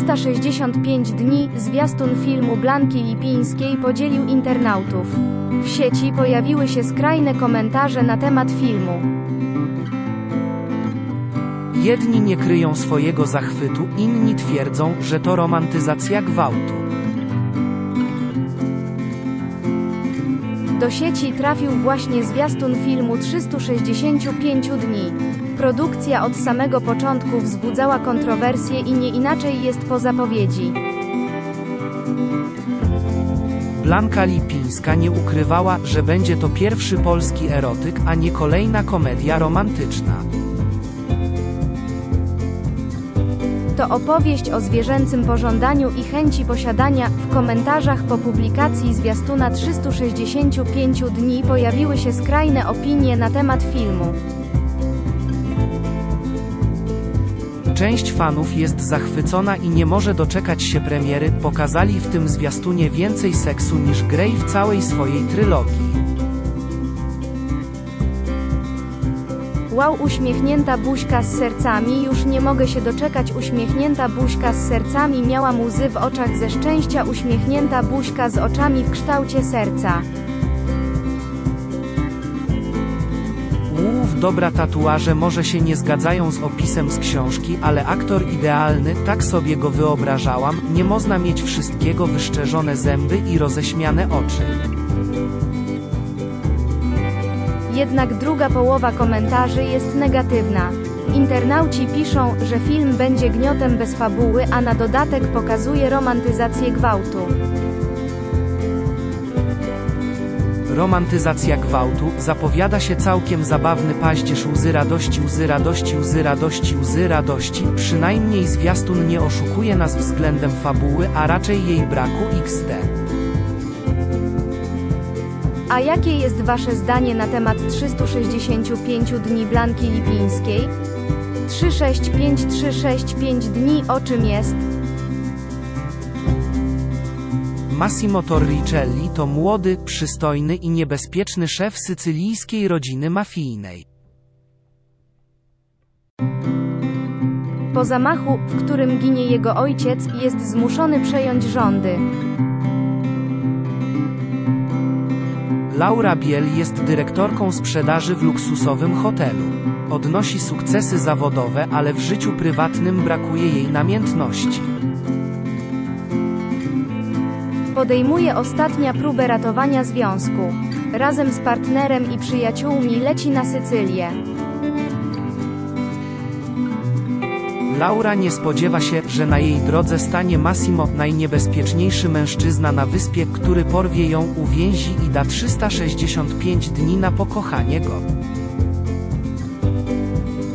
365 dni zwiastun filmu Blanki Lipińskiej podzielił internautów. W sieci pojawiły się skrajne komentarze na temat filmu. Jedni nie kryją swojego zachwytu, inni twierdzą, że to romantyzacja gwałtu. Do sieci trafił właśnie zwiastun filmu 365 dni. Produkcja od samego początku wzbudzała kontrowersje i nie inaczej jest po zapowiedzi. Blanka Lipińska nie ukrywała, że będzie to pierwszy polski erotyk, a nie kolejna komedia romantyczna. To opowieść o zwierzęcym pożądaniu i chęci posiadania. W komentarzach po publikacji zwiastuna 365 dni pojawiły się skrajne opinie na temat filmu. Część fanów jest zachwycona i nie może doczekać się premiery. Pokazali w tym zwiastunie więcej seksu niż Grey w całej swojej trylogii. Wow, uśmiechnięta buźka z sercami. Już nie mogę się doczekać. Uśmiechnięta buźka z sercami. Miałam łzy w oczach ze szczęścia. Uśmiechnięta buźka z oczami w kształcie serca. Dobra, tatuaże może się nie zgadzają z opisem z książki, ale aktor idealny, tak sobie go wyobrażałam. Nie można mieć wszystkiego, wyszczerzone zęby i roześmiane oczy. Jednak druga połowa komentarzy jest negatywna. Internauci piszą, że film będzie gniotem bez fabuły, a na dodatek pokazuje romantyzację gwałtu. Romantyzacja gwałtu, zapowiada się całkiem zabawny paździerz. Łzy radości, łzy radości, łzy radości, łzy radości. Przynajmniej zwiastun nie oszukuje nas względem fabuły, a raczej jej braku XD. A jakie jest wasze zdanie na temat 365 dni Blanki Lipińskiej? 365 dni o czym jest? Massimo Torricelli to młody, przystojny i niebezpieczny szef sycylijskiej rodziny mafijnej. Po zamachu, w którym ginie jego ojciec, jest zmuszony przejąć rządy. Laura Biel jest dyrektorką sprzedaży w luksusowym hotelu. Odnosi sukcesy zawodowe, ale w życiu prywatnym brakuje jej namiętności. Podejmuje ostatnia próbę ratowania związku. Razem z partnerem i przyjaciółmi leci na Sycylię. Laura nie spodziewa się, że na jej drodze stanie Massimo, najniebezpieczniejszy mężczyzna na wyspie, który porwie ją, uwięzi i da 365 dni na pokochanie go.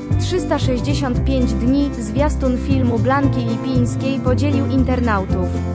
365 dni zwiastun filmu Blanki Lipińskiej podzielił internautów.